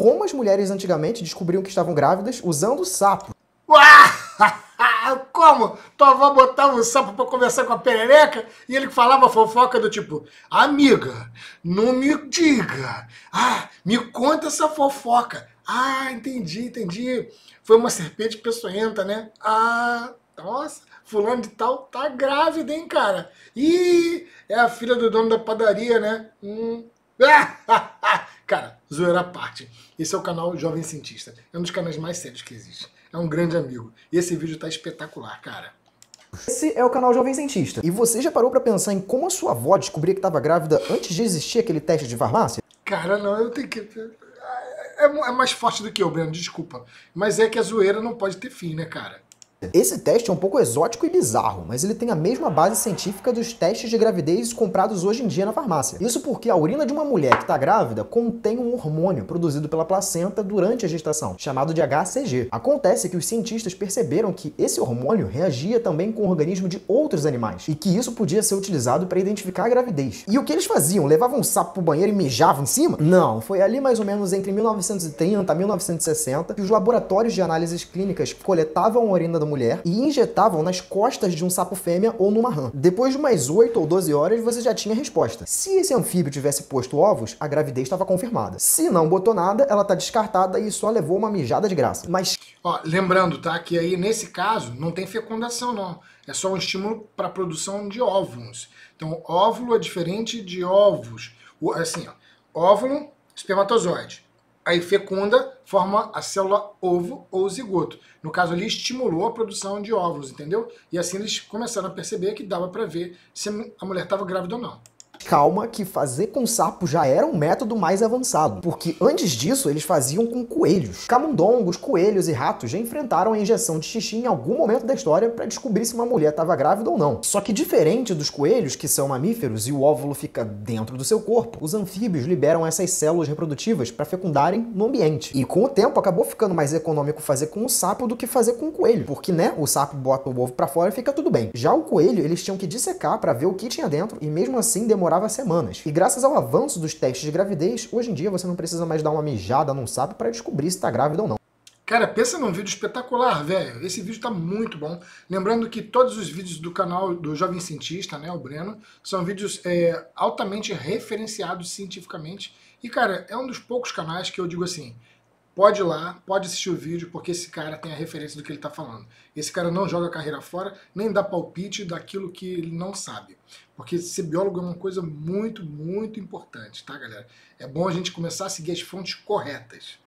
como as mulheres antigamente descobriam que estavam grávidas usando sapo. Como? Tua avó botava o sapo pra conversar com a perereca e ele falava fofoca do tipo: amiga, não me diga. Me conta essa fofoca. Entendi. Foi uma serpente peçonhenta, né? Nossa, fulano de tal tá grávida, hein, cara? Ih, é a filha do dono da padaria, né? Cara, zoeira à parte. Esse é o canal Jovem Cientista. É um dos canais mais sérios que existe. É um grande amigo. E esse vídeo tá espetacular, cara. Esse é o canal Jovem Cientista. E você já parou pra pensar em como a sua avó descobria que estava grávida antes de existir aquele teste de farmácia? Cara, não, eu tenho que... É mais forte do que eu, Breno, desculpa. Mas é que a zoeira não pode ter fim, né, cara? Esse teste é um pouco exótico e bizarro, mas ele tem a mesma base científica dos testes de gravidez comprados hoje em dia na farmácia. Isso porque a urina de uma mulher que está grávida contém um hormônio produzido pela placenta durante a gestação, chamado de HCG. Acontece que os cientistas perceberam que esse hormônio reagia também com o organismo de outros animais, e que isso podia ser utilizado para identificar a gravidez. E o que eles faziam? Levavam um sapo pro banheiro e mijavam em cima? Não, foi ali mais ou menos entre 1930 e 1960 que os laboratórios de análises clínicas coletavam a urina da mulher e injetavam nas costas de um sapo fêmea ou numa rã. Depois de umas 8 ou 12 horas, você já tinha a resposta. Se esse anfíbio tivesse posto ovos, a gravidez estava confirmada. Se não botou nada, ela tá descartada e só levou uma mijada de graça. Mas... lembrando, tá, que aí nesse caso não tem fecundação, não. É só um estímulo para a produção de óvulos. Então, óvulo é diferente de ovos. Assim, óvulo, espermatozoide. Aí fecunda, forma a célula ovo ou zigoto. No caso ali, estimulou a produção de óvulos, entendeu? E assim eles começaram a perceber que dava para ver se a mulher estava grávida ou não. Calma que fazer com sapo já era um método mais avançado, porque antes disso eles faziam com coelhos. Camundongos, coelhos e ratos já enfrentaram a injeção de xixi em algum momento da história para descobrir se uma mulher estava grávida ou não. Só que diferente dos coelhos, que são mamíferos e o óvulo fica dentro do seu corpo, os anfíbios liberam essas células reprodutivas para fecundarem no ambiente. E com o tempo acabou ficando mais econômico fazer com o sapo do que fazer com o coelho, porque né, o sapo bota o ovo para fora e fica tudo bem. Já o coelho eles tinham que dissecar para ver o que tinha dentro e mesmo assim demorava semanas. E graças ao avanço dos testes de gravidez, hoje em dia você não precisa mais dar uma mijada num sapo para descobrir se está grávida ou não. Cara, pensa num vídeo espetacular, velho. Esse vídeo tá muito bom. Lembrando que todos os vídeos do canal do Jovem Cientista, né, o Breno, são vídeos altamente referenciados cientificamente. E, cara, é um dos poucos canais que eu digo assim, pode ir lá, pode assistir o vídeo, porque esse cara tem a referência do que ele tá falando. Esse cara não joga a carreira fora, nem dá palpite daquilo que ele não sabe. Porque ser biólogo é uma coisa muito, muito importante, tá, galera? É bom a gente começar a seguir as fontes corretas.